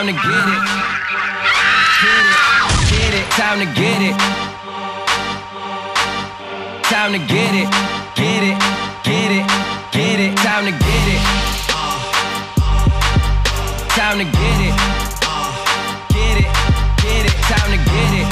time to get it. Get it, time to get it. Time to get it, get it, get it, get it. Time to get it. Time to get it. Get it, get it. Time to get it.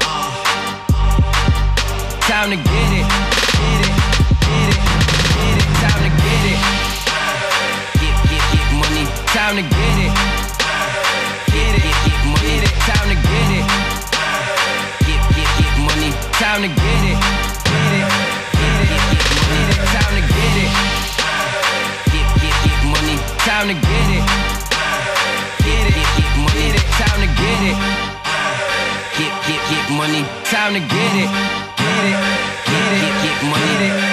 Time to get it. Get it, get it, get it. Time to get it. Get money. Time to get it. Get it, get money. Time to get it. Get money. Time to get it. Get it, get it, get money. Time to get it. Get money. Time to get it. Get it, get money. Time to get it. Get money. Time to get it. Get it, get money.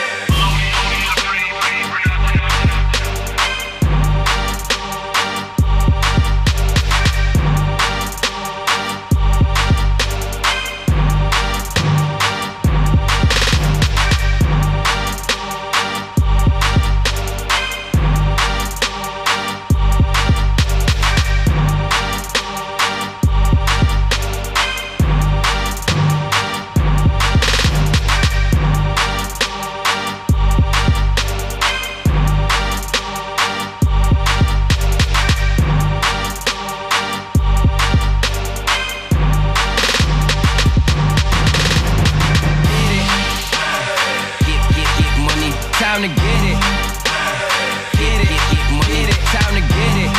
Time to get it. Get it, get money. Time to get it.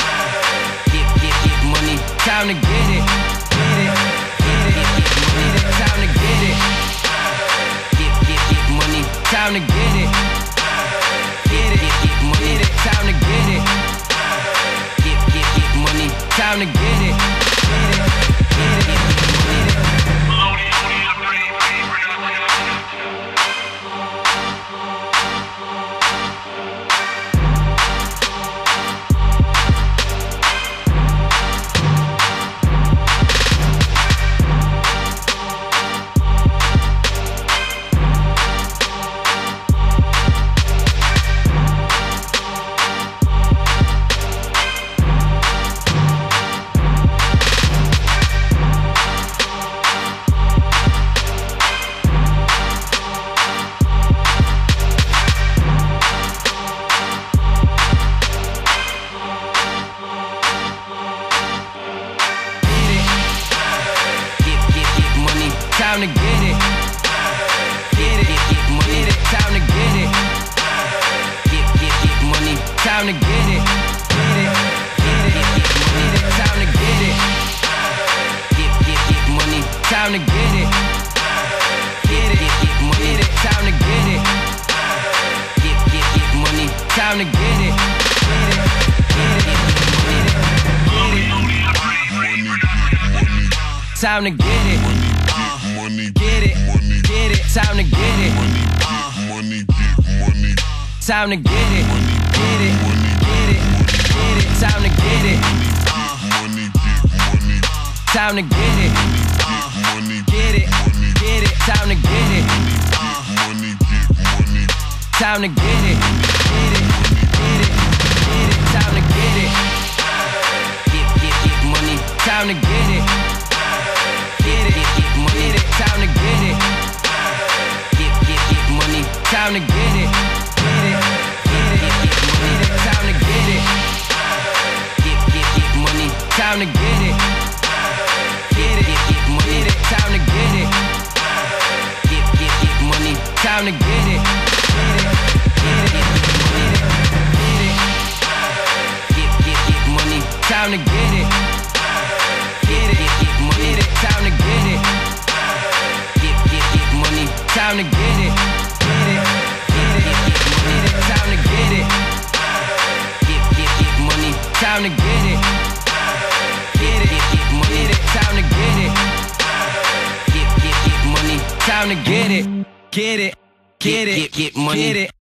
Get money. Time to get it. Get it, get money. Time to get it. Get money. Time to get it. Get it, get money. Time to get it. Get money. Time to get it. Get it, get money. Time to get it. Get it, get money. Time to get it. Get money. Time to get it. Get it, get money. Time to get it. Get money. Time to get it. Get it, get money. Time to get it. Get money. Time to get it. Get it, time to get it. Get it, get it, time to get it. Time to get it, get it, get it, get it, time to get it. Time to get it, get it, get it, time to get it. Time to get it, get it, get it, get it, time to get it. Get money, time to get it. Get it, get money, time to get it. Get money, time to get it. Get it, get money, time to get it. Get money, time to get it. Get it, get money, time to get it. Get money, time to get it. Get it, get money, time to get it. Get it, get money, time to get it. Get money, time to get it. Get it, get money, time to get it. Get money, time to get it. Get it, get money, time to get it. Get money, time to get it. Get it, get it, get money, get it.